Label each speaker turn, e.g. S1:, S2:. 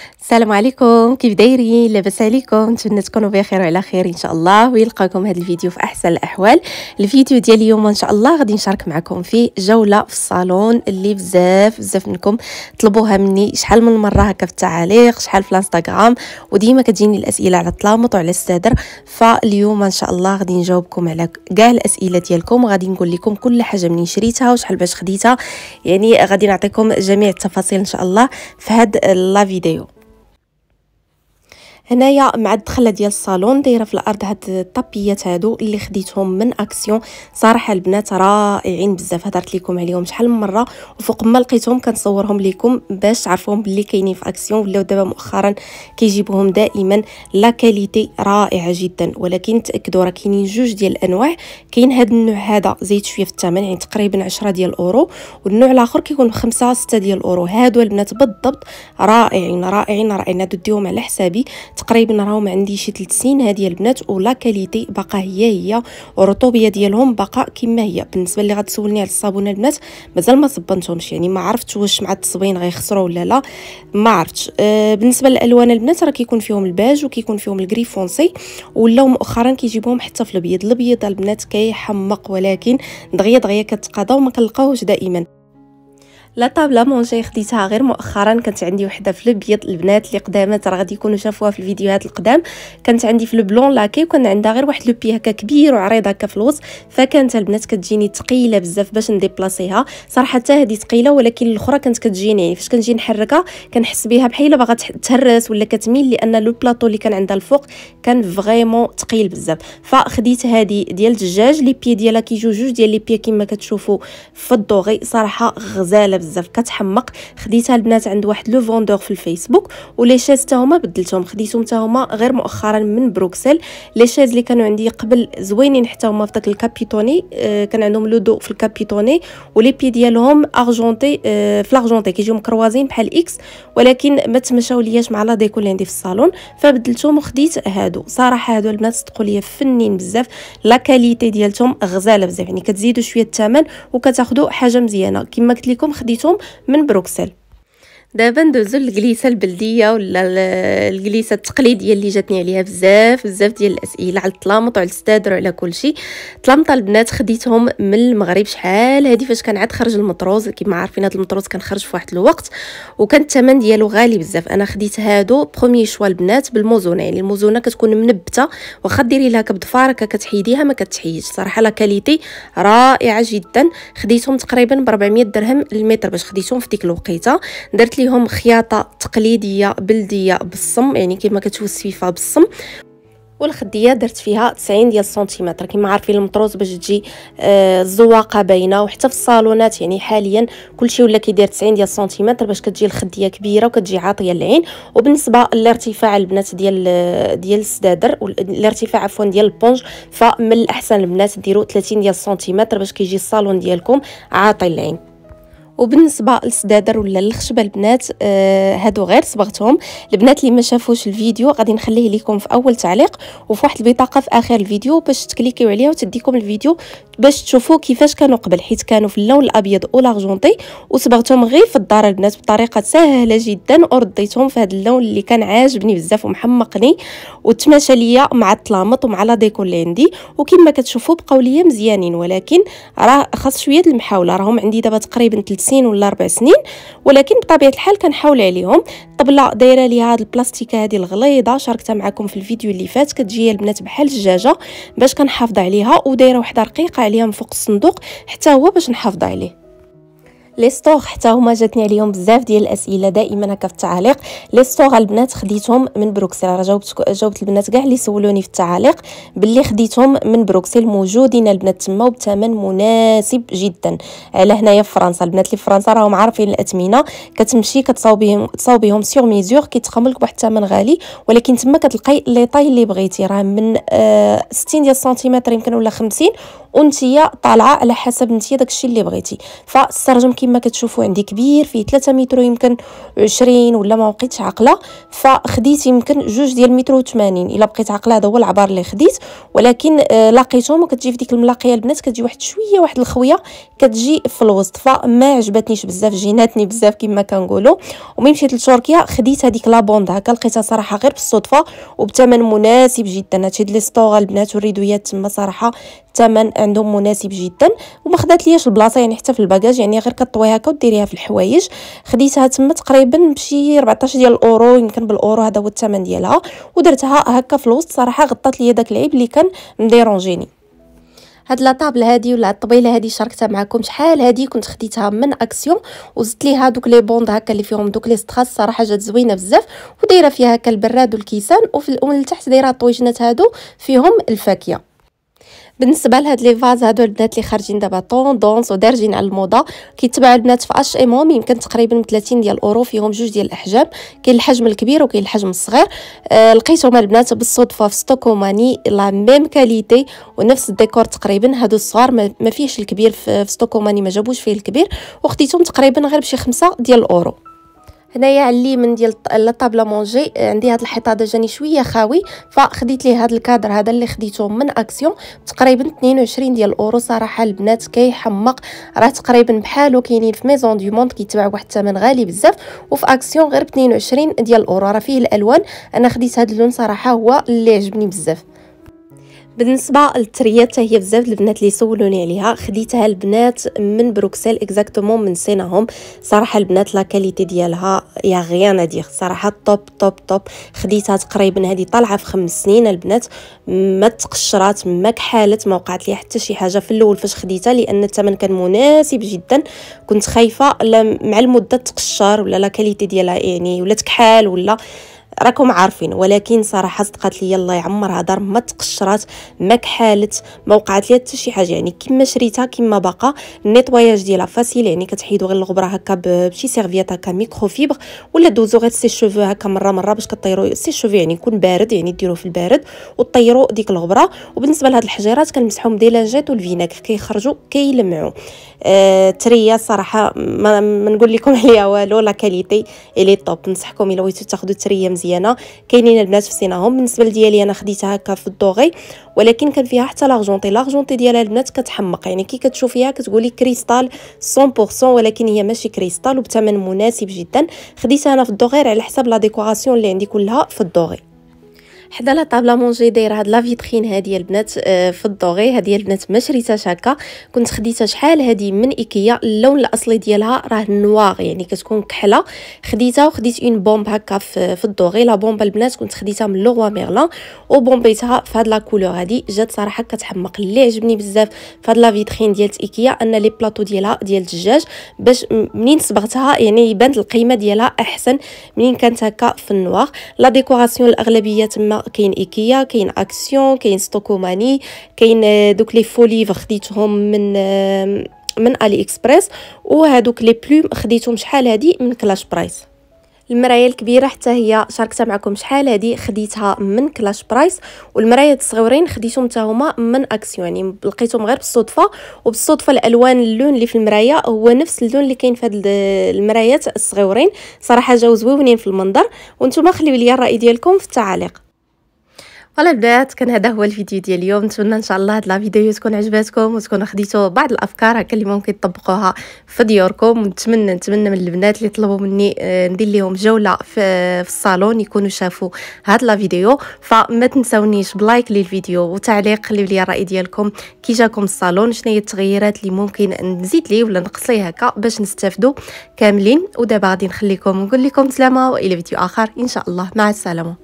S1: السلام عليكم، كيف دايرين؟ لاباس عليكم؟ نتمنى تكونوا بخير وعلى خير ان شاء الله، ويلقاكم هذا الفيديو في احسن الاحوال. الفيديو ديال اليوم ان شاء الله غادي نشارك معكم في جوله في الصالون اللي بزاف منكم طلبوها مني شحال من مره هكا في التعاليق، شحال في الانستغرام، وديما كتجيني الاسئله على التلامط وعلى الصدر. فاليوم ان شاء الله غادي نجاوبكم على كاع الاسئله ديالكم، وغادي نقول لكم كل حاجه منين شريتها وشحال باش خديتها، يعني غادي نعطيكم جميع التفاصيل ان شاء الله في هاد لا فيديو. هنايا مع الدخله ديال الصالون دايره في الارض هاد الطابيات هادو اللي خديتهم من اكسيون. صراحه البنات رائعين بزاف، هضرت لكم عليهم شحال من مره، وفوق ما لقيتهم كنصورهم لكم باش تعرفوهم باللي كاينين في اكسيون، ولاو دابا مؤخرا كيجيبوهم دائما. لا كاليتي رائعه جدا، ولكن تاكدوا راه كاينين جوج ديال الانواع. كاين هاد النوع هذا زايد شويه في الثمن، يعني تقريبا 10 ديال الاورو، والنوع الاخر كيكون 5 6 ديال الاورو. هادو البنات بالضبط رائعين رائعين رائعين، هادو ديهم على حسابي تقريبا راهم عندي شي 3 سنين هذه البنات، ولا كاليتي باقا هي والرطوبيه ديالهم باقا كما هي. بالنسبه اللي غتسولني على الصابونه البنات مازال ما صبنتهمش، يعني ما عرفتش واش مع التصبين غيخسروا ولا لا، ما عرفتش. بالنسبه للالوان البنات راه كيكون فيهم الباج وكيكون فيهم الكري فونسي، ولاو مؤخرا كيجيبوهم حتى في الابيض البنات كيحمق، ولكن دغيا كتقاضى وما كنلقاوش دائما. لا طابله مونجي خديتها غير مؤخرا، كانت عندي وحده في الابيض البنات اللي قدامات راه غادي يكونوا شافوها في الفيديوهات القدام. كانت عندي في البلون لاكي، وكان عندها غير واحد لو بي هكا كبير وعريض هكا في الوسط، فكانت البنات كتجيني ثقيله بزاف باش نديبلاصيها. صراحه حتى هذه ثقيله، ولكن الاخرى كانت كتجيني يعني فاش كنجي نحركها كنحس بها بحال باغا تهرس ولا كتميل، لان لو بلاطو اللي كان عندها الفوق كان فريمون ثقيل بزاف. فخديت هذه ديال الدجاج، لي بي ديالها كيجيو جوج ديال لي بي كما كتشوفوا في الدوغي، صراحه غزاله بزاف كتحمق. خديتها البنات عند واحد لو فوندور في الفيسبوك، ولي شاز حتى هما بدلتهم، خديتهم حتى هما غير مؤخرا من بروكسل. لي شاز اللي كانوا عندي قبل زوينين حتى هما في داك الكابيتوني، كان عندهم لو دو في الكابيتوني، ولي بي ديالهم ارجونتي، في لارجونتي كيجيو مكروازين بحال اكس، ولكن ما تمشاو لياش مع لا ديكو اللي عندي في الصالون، فبدلتهم وخديت هادو. صراحه هادو البنات صدقوا ليا فنين بزاف، لا كاليتي ديالتهم غزاله بزاف، يعني كتزيدوا شويه الثمن وكتاخذوا حاجه مزيانه. كما قلت لكم خديتهم من بروكسل. دابا ندوزو للجليسه البلديه ولا الجليسه التقليديه اللي جاتني عليها بزاف ديال الاسئله على التلامط وعلى الستادر وعلى كلشي. تلامط البنات خديتهم من المغرب شحال هذه فاش كان عاد خرج المطروز. كما عارفين هذا المطروز كان خرج في واحد الوقت وكان الثمن ديالو غالي بزاف. انا خديت هادو بروميي شوا البنات بالموزونه، يعني الموزونه كتكون منبته، واخا ديري لها بضفار هكا كتحيديها ما كتحيدش. صراحه لا كاليتي رائعه جدا. خديتهم تقريبا ب 400 درهم المتر باش خديتهم في ديك الوقيته. درت ليهم خياطه تقليديه بلديه بالصم، يعني كما كتشوفوا السفيفه بالصم، والخديه درت فيها 90 ديال السنتيمتر. كما عارفين المطروز باش تجي الزواقه باينه، وحتى في الصالونات يعني حاليا كلشي ولا كيدير 90 ديال السنتيمتر باش كتجي الخديه كبيره وكتجي عاطيه للعين. وبالنسبه للارتفاع البنات ديال السدادر، الارتفاع عفوا ديال البونج، فمن الاحسن البنات ديروا 30 ديال السنتيمتر باش كيجي الصالون ديالكم عاطي للعين. وبالنسبه للسدادر ولا الخشبه البنات هادو غير صبغتهم. البنات اللي ما شافوش الفيديو غادي نخليه لكم في اول تعليق وفي واحد البطاقه في اخر الفيديو باش تكليكيو عليها وتديكم الفيديو باش تشوفوا كيفاش كانوا قبل، حيت كانوا في اللون الابيض والارجونتي، وصبغتهم غير في الدار البنات بطريقه سهله جدا، ورديتهم في هذا اللون اللي كان عاجبني بزاف ومحمقني وتماشى ليا مع التلامط ومع لا ديكور اللي عندي. وكما كتشوفوا بقاو ليا مزيانين، ولكن راه خاص شويه المحاوله. راهم عندي دابا تقريبا 3 سنين ولا 4 سنين، ولكن بطبيعه الحال كنحاول عليهم. الطبله دايره ليها هاد البلاستيكه هذه الغليظه، شاركتها معكم في الفيديو اللي فات، كتجي البنات بحال الدجاجه باش كنحافظ عليها، ودايره وحده رقيقه عليها من فوق الصندوق حتى هو باش نحافظ عليه. لي ستور حتى هما جاتني عليهم بزاف ديال الاسئله دائما هكا في التعاليق. لي ستور البنات خديتهم من بروكسل، راه جاوبت البنات كاع اللي سولوني في التعاليق باللي خديتهم من بروكسل، موجودين البنات تما وبثمن مناسب جدا. على هنايا في فرنسا، البنات اللي في فرنسا راهم عارفين الاثمنه، كتمشي تصاوبيهم سيغ ميزور كيتقاموا لك بواحد الثمن غالي، ولكن تما كتلقاي لي طاي اللي بغيتي، راه من 60 ديال السنتيمتر يمكن ولا 50، ونتيا طالعه على حسب نتيا داكشي اللي بغيتي. فالسرجم كما كتشوفوا عندي كبير فيه 3 متر يمكن 20 ولا ما بقيتش عاقله، فخديت يمكن 2 ديال متر و80 الا بقيت عاقله. هذا هو العبار اللي خديت، ولكن لاقيتهم وكتجي في ديك الملاقيه البنات كتجي واحد شويه واحد الخويه كتجي في الوسط، فما عجبتنيش بزاف، جيناتني بزاف كما كنقولوا. وملي مشيت لتركيا خديت هذيك لابوند هكا، لقيتها صراحه غير بالصدفه وبثمن مناسب جدا. هادشي لي ستوغ البنات والريدويات تما صراحه الثمن عندهم مناسب جدا، وما خدات لياش البلاصه يعني حتى في الباكاج، يعني غير كطويها هكا وديريها في الحوايج. خديتها تما تقريبا بشي 14 ديال الاورو يمكن بالاورو، هذا هو الثمن ديالها. ودرتها هكا في الوسط، صراحه غطات ليا داك العيب اللي كان مديرونجيني. هاد لا طابل هادي ولا الطبيله هادي شاركتها معكم شحال هادي، كنت خديتها من اكسيون وزدت ليها دوك لي بوند هكا اللي فيهم دوك لي ستراس، صراحه جات زوينه بزاف. ودايره فيها هكا البراد والكيسان، ومن التحت دايره الطويجنات هادو فيهم الفاكهه. بالنسبه لهاد لي فاز هادو البنات اللي خارجين دابا طوندونس ودارجين على الموضه، كيتباعوا البنات في اش ام ام يمكن تقريبا ب 30 ديال الاورو، فيهم 2 ديال الاحجام، كاين الحجم الكبير وكاين الحجم الصغير. لقيتهم البنات بالصدفه في ستوكوماني، لا ميم كاليتي ونفس الديكور تقريبا. هادو الصغار ما فيهش الكبير، في ستوكوماني ما جابوش فيه الكبير، وخديتهم تقريبا غير بشي 5 ديال الاورو. هنايا على اليمين ديال لا طابله مونجي عندي هاد الحيطه جاني شويه خاوي، فخديت ليه هاد الكادر هذا اللي خديته من اكسيون تقريبا 22 ديال الاورو. صراحه البنات كيحمق، راه تقريبا بحالو كاينين في ميزون دو موند كيتباع بواحد الثمن غالي بزاف، وفي اكسيون غير ب 22 ديال الاورو. راه فيه الالوان، انا خديت هاد اللون صراحه هو اللي عجبني بزاف. بالنسبه للتريات حتى هي بزاف البنات اللي سولوني عليها، خديتها البنات من بروكسل اكزاكتومون من سيناهم. صراحه البنات لا كاليتي ديالها يا غيان ادير، صراحه توب توب توب. خديتها تقريبا هذه طالعه في 5 سنين البنات، ما تقشرات ما كحالت، ما وقعت لي حتى شي حاجه في الاول فاش خديتها، لان الثمن كان مناسب جدا. كنت خايفه مع المده تقشر ولا لا كاليتي ديالها يعني ولا تكحال ولا راكم عارفين، ولكن صراحه صدقات لي الله يعمرها دار، ما تقشرات ما كحالت ما وقعت لي حتى شي حاجه، يعني كما شريتها كما باقا. النيطواياج ديالها فاسيل، يعني كتحيدوا غير الغبره هكا بشي سيرفيات هكا ميكرو فيبر، ولا دوزو غير سي شوفو هكا مره باش كطيروا سي شوفو، يعني يكون بارد يعني ديروه في البارد وطيروا ديك الغبره. وبالنسبه لهاد الحجيرات كنمسحهم ديلاجات والفيناغ كيخرجوا كيلمعوا. تريا صراحه ما نقول لكم عليها والو، لا كاليتي الي توب. ننصحكم الا بغيتو تاخذوا تريا مزيانه كاينين البنات في صيناهم. بالنسبه لديالي انا خديتها هكا في الدوغي، ولكن كان فيها حتى لاغجونتي ديالها البنات كتحمق، يعني كي كتشوفيها كتقولي كريستال 100%، ولكن هي ماشي كريستال وبثمن مناسب جدا. خديتها انا في الدوغي على حساب لا ديكوراسيون اللي عندي كلها في الدوغي. حدا لا طابله مونجي دايره هاد لا فيترين هادي البنات في الدوغي، هادي البنات ما شريتهاش هكا، كنت خديتها شحال هادي من ايكيا. اللون الاصلي ديالها راه نوار، يعني كتكون كحله. خديتها وخديت اون بومب هكا في الدوغي. لا بومب البنات كنت خديتها من لو ميرلان وبومبيتها في هاد لا كولور هادي، جات صراحه كتحمق. اللي عجبني بزاف في هاد لا فيترين ديال ايكيا ان لي بلاطو ديالها ديال الدجاج، باش منين صبغتها يعني يبان القيمه ديالها احسن منين كانت هكا في النوار. لا ديكوراسيون الاغلبيه تما كاين ايكيا، كاين اكسيون، كاين ستوكوماني، كاين دوك لي فوليفر خديتهم من علي اكسبريس، وهادوك لي بلوم خديتهم شحال هادي من كلاش برايس. المرايه الكبيره حتى هي شاركتها معكم شحال هادي، خديتها من كلاش برايس. والمرايات الصغيورين خديتهم حتى هما من اكسيون، يعني لقيتهم غير بالصدفه. وبالصدفه الالوان اللون اللي في المرايه هو نفس اللون اللي كاين في هاد المرايات الصغيورين، صراحه جاو زويونين في المنظر. وانتم خليو لي الراي ديالكم في التعاليق. فوالا البنات، كان هذا هو الفيديو ديال اليوم. نتمنى ان شاء الله هاد لا فيديو تكون عجباتكم وتكونوا خديتوا بعض الافكار هكا اللي ممكن تطبقوها في ديوركم. ونتمنى من البنات اللي طلبوا مني ندير لهم جوله في الصالون يكونوا شافوا هاد لا فيديو. فما تنساونيش بلايك للفيديو وتعليق، خليو لي الراي ديالكم كي جاكم الصالون، شنو هي التغييرات اللي ممكن نزيد ليه ولا نقص ليه هكا باش نستافدوا كاملين. ودابا غادي نخليكم ونقول لكم سلامه والى فيديو اخر ان شاء الله. مع السلامه.